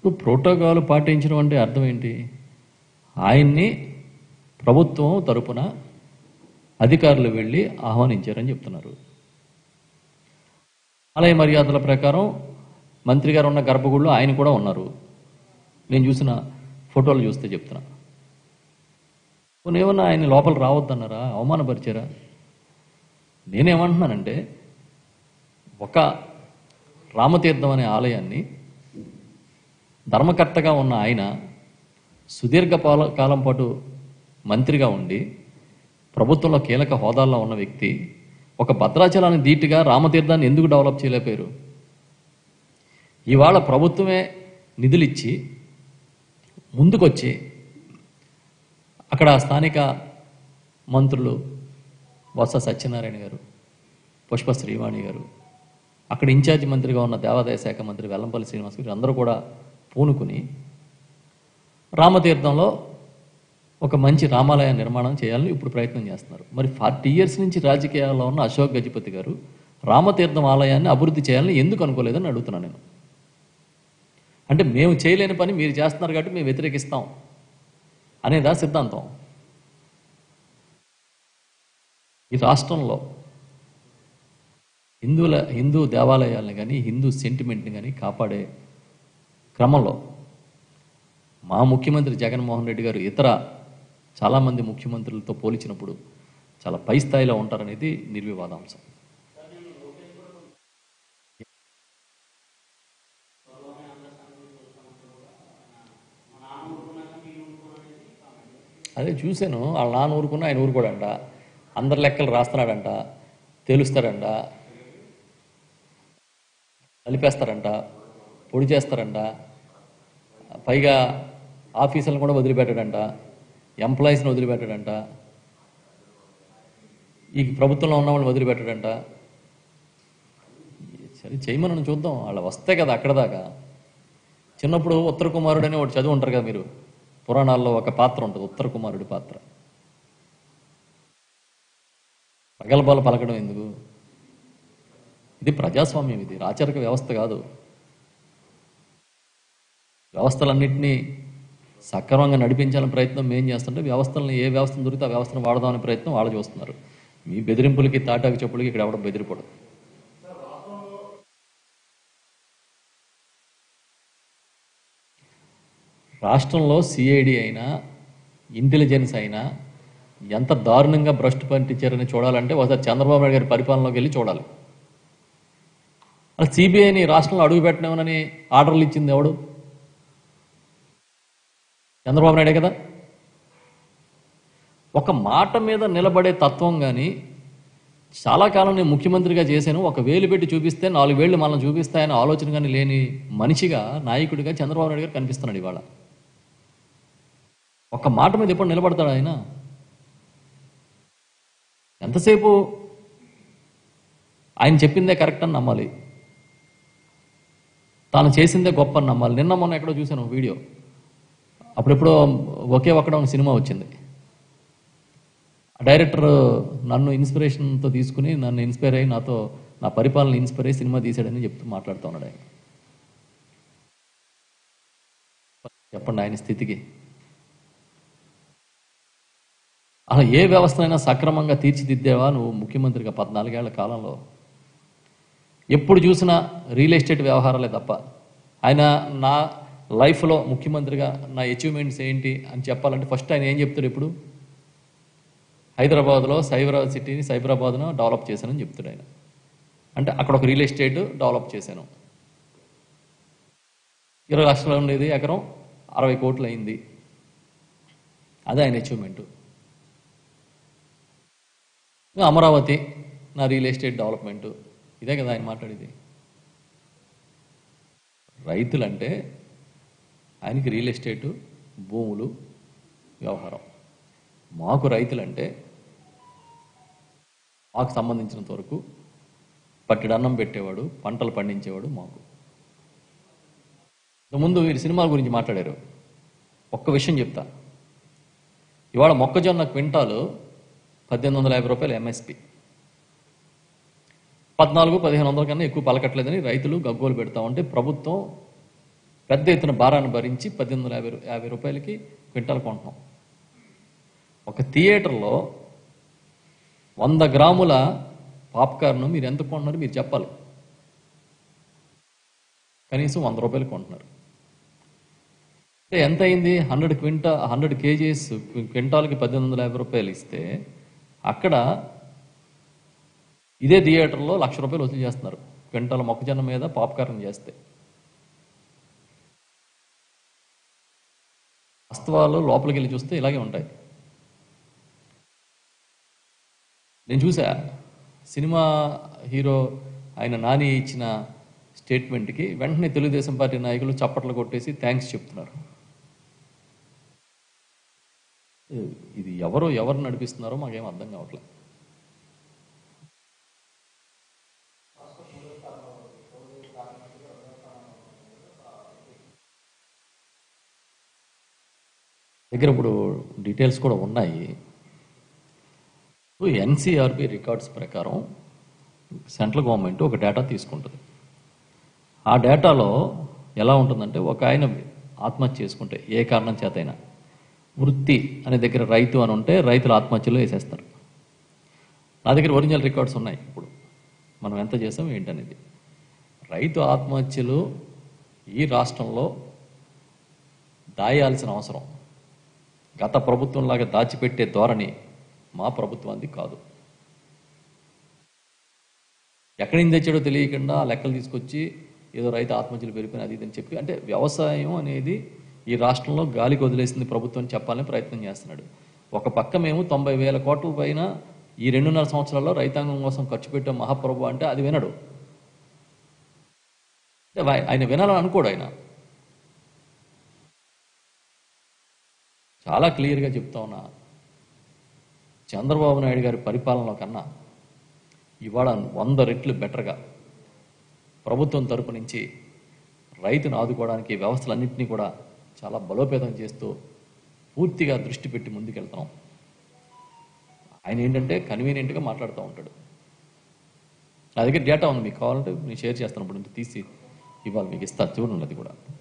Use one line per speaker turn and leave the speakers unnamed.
ఇప్పుడు ప్రోటోకాల్ పాటించడం అంటే అర్థం ఏంటి? ఆయన్ని ప్రభుత్వం తరపున అధికారులు వెళ్ళి ఆహ్వానించారని చెప్తున్నారు. ఆలయ మర్యాదల ప్రకారం మంత్రి గారు ఉన్న గర్భగుడిలో ఆయన కూడా ఉన్నారు. నేను చూసిన ఫోటోలు చూస్తే చెప్తున్నా. ఏమన్నా ఆయన లోపల రావద్దన్నారా? అవమానపరిచారా? నేనేమంటున్నానంటే, ఒక రామతీర్థం అనే ఆలయాన్ని ధర్మకర్తగా ఉన్న ఆయన సుదీర్ఘ కాలం పాటు మంత్రిగా ఉండి ప్రభుత్వంలో కీలక హోదాల్లో ఉన్న వ్యక్తి ఒక భద్రాచలాన్ని ధీటుగా రామతీర్థాన్ని ఎందుకు డెవలప్ చేయలేకపోయారు? ఇవాళ ప్రభుత్వమే నిధులిచ్చి ముందుకొచ్చి అక్కడ స్థానిక మంత్రులు బొత్స సత్యనారాయణ గారు, పుష్ప శ్రీవాణి గారు, అక్కడ ఇన్ఛార్జి మంత్రిగా ఉన్న దేవాదాయ శాఖ మంత్రి వెల్లంపల్లి శ్రీనివాస్ గారు అందరూ కూడా పూనుకుని రామతీర్థంలో ఒక మంచి రామాలయ నిర్మాణం చేయాలని ఇప్పుడు ప్రయత్నం చేస్తున్నారు. మరి 40 years నుంచి రాజకీయాల్లో ఉన్న అశోక్ గజపతి గారు రామతీర్థం ఆలయాన్ని అభివృద్ధి చేయాలని ఎందుకు అనుకోలేదని అడుగుతున్నాను నేను. అంటే మేము చేయలేని పని మీరు చేస్తున్నారు కాబట్టి మేము వ్యతిరేకిస్తాం అనేదా సిద్ధాంతం? ఈ రాష్ట్రంలో హిందూ దేవాలయాలను కానీ హిందూ సెంటిమెంట్ని కానీ కాపాడే క్రమంలో మా ముఖ్యమంత్రి జగన్మోహన్ రెడ్డి గారు ఇతర చాలామంది ముఖ్యమంత్రులతో పోల్చినప్పుడు చాలా పై స్థాయిలో ఉంటారనేది నిర్వివాదాంశం. అదే చూశాను. వాళ్ళ నాన్న ఊరుకున్నా ఆయన ఊరుకోడంట, అందరి లెక్కలు రాస్తున్నాడంట, తేలుస్తాడంట, కలిపేస్తారంట, పొడి చేస్తారంట, పైగా ఆఫీసులను కూడా వదిలిపెట్టాడంట, ఎంప్లాయీస్ని వదిలిపెట్టాడంట, ఈ ప్రభుత్వంలో ఉన్న వాళ్ళని వదిలిపెట్టాడంట. సరే చేయమని చూద్దాం, వాళ్ళు వస్తే కదా అక్కడ దాకా. చిన్నప్పుడు ఉత్తర కుమారుడు అని ఒకటి చదువు ఉంటారు కదా మీరు, పురాణాల్లో ఒక పాత్ర ఉంటుంది, ఉత్తర కుమారుడి పాత్ర. ప్రగల్భాలు పలకడం ఎందుకు? ఇది ప్రజాస్వామ్యం, ఇది రాచరిక వ్యవస్థ కాదు. వ్యవస్థలన్నింటినీ సక్రమంగా నడిపించాలని ప్రయత్నం మేము చేస్తుంటే వ్యవస్థలను ఏ వ్యవస్థను దొరికితే ఆ వ్యవస్థను వాడదామనే ప్రయత్నం వాళ్ళు చూస్తున్నారు. మీ బెదిరింపులకి తాటాకి చెప్పులకి ఇక్కడ ఎవడం బెదిరిపడదు. రాష్ట్రంలో సిఐడి అయినా ఇంటెలిజెన్స్ అయినా ఎంత దారుణంగా భ్రష్టు పట్టించారని చూడాలంటే ఒకసారి చంద్రబాబు నాయుడు గారి పరిపాలనలోకి వెళ్ళి చూడాలి. అసలు సిబిఐని రాష్ట్రంలో అడుగు పెట్టినామని ఆర్డర్లు ఇచ్చింది ఎవడు? చంద్రబాబు నాయుడే కదా. ఒక మాట మీద నిలబడే తత్వం కానీ, చాలా కాలం నేను ముఖ్యమంత్రిగా చేశాను, ఒక వేలు పెట్టి చూపిస్తే 4 వేళ్ళు మనం చూపిస్తాయని ఆలోచన కానీ లేని మనిషిగా, నాయకుడిగా చంద్రబాబు నాయుడు గారు కనిపిస్తున్నాడు ఇవాళ. ఒక మాట మీద ఎప్పుడు నిలబడతాడు ఆయన? ఎంతసేపు ఆయన చెప్పిందే కరెక్ట్ అని నమ్మాలి, తాను చేసిందే గొప్ప అని నమ్మాలి. నిన్న మొన్న ఎక్కడో చూశాను వీడియో, అప్పుడెప్పుడో ఒకే ఒక్కడ సినిమా వచ్చింది. డైరెక్టర్ నన్ను ఇన్స్పిరేషన్తో తీసుకుని, నన్ను ఇన్స్పైర్ అయ్యి, నాతో నా పరిపాలన ఇన్స్పైర్ అయ్యి సినిమా తీశాడని చెప్తూ మాట్లాడుతూ ఉన్నాడు ఆయన. చెప్పండి ఆయన స్థితికి. అలా ఏ వ్యవస్థనైనా సక్రమంగా తీర్చిదిద్దేవా నువ్వు ముఖ్యమంత్రిగా 14 ఏళ్ల కాలంలో? ఎప్పుడు చూసినా రియల్ ఎస్టేట్ వ్యవహారాలే తప్ప. ఆయన నా లైఫ్లో ముఖ్యమంత్రిగా నా అచీవ్మెంట్స్ ఏంటి అని చెప్పాలంటే ఫస్ట్ ఆయన ఏం చెప్తాడు? ఇప్పుడు హైదరాబాద్లో సైబరాబాద్ను డెవలప్ చేశానని చెప్తాడు ఆయన. అంటే అక్కడ ఒక రియల్ ఎస్టేట్ డెవలప్ చేశాను, 20 లక్షలు ఉండేది ఎకరం 60 కోట్లు అయింది, అదే ఆయన అచీవ్మెంట్. అమరావతి నా రియల్ ఎస్టేట్ డెవలప్మెంటు, ఇదే కదా ఆయన మాట్లాడేది. రైతులంటే ఆయనకి రియల్ ఎస్టేటు, భూములు, వ్యవహారం. మాకు రైతులంటే మాకు సంబంధించినంత వరకు పట్టెడన్నం పెట్టేవాడు, పంటలు పండించేవాడు మాకు. ముందు వీరు సినిమాల గురించి మాట్లాడారు. ఒక్క విషయం చెప్తా, ఇవాళ మొక్కజొన్న క్వింటాలు 1850 రూపాయలు ఎంఎస్పి, 1400-1500 కన్నా ఎక్కువ పలకట్లేదని రైతులు గగ్గోలు పెడతా ఉంటే ప్రభుత్వం పెద్ద ఎత్తున భారాన్ని భరించి 1850 రూపాయలకి క్వింటాల్ కొంటున్నాం. ఒక థియేటర్లో 100 గ్రాముల పాప్కార్న్ మీరు ఎంత కొంటున్నారు మీరు చెప్పాలి. కనీసం 100 రూపాయలు కొంటున్నారు. అంటే ఎంత అయింది? 100 కేజీస్ క్వింటాల్కి 1850 రూపాయలు ఇస్తే అక్కడ ఇదే థియేటర్లో 1,00,000 రూపాయలు వసూలు చేస్తున్నారు క్వింటాల్ మొక్కజొన్న మీద పాప్కార్న్ చేస్తే. వాస్తవాలు లోపలికి వెళ్ళి చూస్తే ఇలాగే ఉంటాయి. నేను చూసా సినిమా హీరో ఆయన నాని ఇచ్చిన స్టేట్మెంట్కి వెంటనే తెలుగుదేశం పార్టీ నాయకులు చప్పట్లు కొట్టేసి థ్యాంక్స్ చెప్తున్నారు. ఇది ఎవరు నడిపిస్తున్నారో మాకేం అర్థం కావట్లేదు. దగ్గర ఇప్పుడు డీటెయిల్స్ కూడా ఉన్నాయి. ఎన్సీఆర్బి రికార్డ్స్ ప్రకారం సెంట్రల్ గవర్నమెంట్ ఒక డేటా తీసుకుంటుంది. ఆ డేటాలో ఎలా ఉంటుందంటే ఒక ఆయన ఆత్మహత్య చేసుకుంటే ఏ కారణం చేతైనా వృత్తి అనే దగ్గర రైతు అని ఉంటే రైతుల ఆత్మహత్యలో వేసేస్తారు. నా దగ్గర ఒరిజినల్ రికార్డ్స్ ఉన్నాయి. ఇప్పుడు మనం ఎంత చేసాం ఏంటనేది. రైతు ఆత్మహత్యలు ఈ రాష్ట్రంలో దాయాల్సిన అవసరం గత ప్రభుత్వంలాగా దాచిపెట్టే ధోరణి మా ప్రభుత్వానికి కాదు. ఎక్కడి నుంచి తెచ్చాడో తెలియకుండా లెక్కలు తీసుకొచ్చి ఏదో రైతు ఆత్మహత్యలు పెరిగిపోయిన అది ఇదని చెప్పి అంటే వ్యవసాయం అనేది ఈ రాష్ట్రంలో గాలికి వదిలేసింది ప్రభుత్వం చెప్పాలని ప్రయత్నం చేస్తున్నాడు. ఒక పక్క మేము 90,000 కోట్ల పైన ఈ 2.5 సంవత్సరాల్లో రైతాంగం కోసం ఖర్చు పెట్టే మహాప్రభు అంటే అది వినడు. ఆయన వినాలని అనుకోడు. ఆయన చాలా క్లియర్గా చెప్తా ఉన్నా, చంద్రబాబు నాయుడు గారి పరిపాలనలో కన్నా ఇవాళ 100 రెట్లు బెటర్గా ప్రభుత్వం తరపు నుంచి రైతును ఆదుకోవడానికి వ్యవస్థలన్నింటినీ కూడా చాలా బలోపేతం చేస్తూ పూర్తిగా దృష్టి పెట్టి ముందుకెళ్తాం. ఆయన ఏంటంటే కన్వీనియంట్గా మాట్లాడుతూ ఉంటాడు. నా దగ్గర డేటా ఉంది, మీకు కావాలంటే నేను షేర్ చేస్తాను. ఇప్పుడు తీసి ఇవాళ మీకు ఇస్తా, చూడండి అది కూడా.